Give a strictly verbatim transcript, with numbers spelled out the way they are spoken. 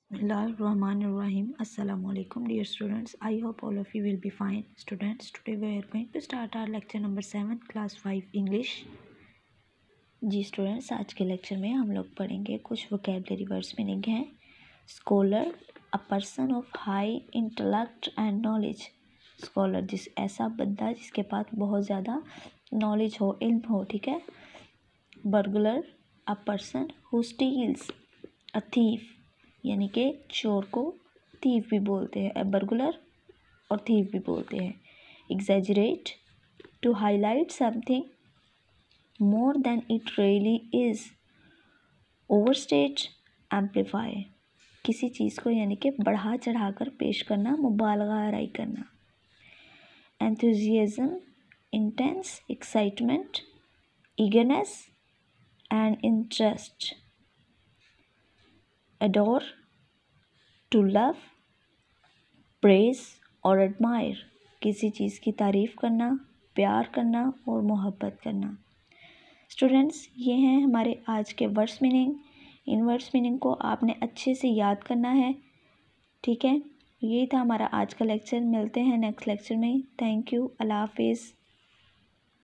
Bismillahirrahmanirrahim. Assalamu alaikum dear students. I hope all of you will be fine. Students, today we are going to start our lecture number seven, class five English. जी students, आज के lecture में हम लोग पढ़ेंगे कुछ vocabulary words meaning हैं. Scholar, a person of high intellect and knowledge. Scholar जिस ऐसा बंदा जिसके पास बहुत ज़्यादा नॉलेज हो, इल्म हो, ठीक है. Burglar, a person who steals. A thief यानी कि चोर को थीफ भी बोलते हैं, बर्गुलर और थीफ भी बोलते हैं. Exaggerate, to highlight something more than it really is. Overstate, amplify, किसी चीज़ को यानी कि बढ़ा चढ़ा कर पेश करना, मुबालगा आराई करना. Enthusiasm, intense excitement, eagerness and interest. adore, to love, praise और admire, किसी चीज़ की तारीफ़ करना, प्यार करना और मोहब्बत करना. स्टूडेंट्स, ये हैं हमारे आज के वर्ड्स मीनिंग. इन वर्ड्स मीनिंग को आपने अच्छे से याद करना है, ठीक है. यही था हमारा आज का लेक्चर. मिलते हैं नेक्स्ट लेक्चर में. Thank you. अल्लाह हाफिज़.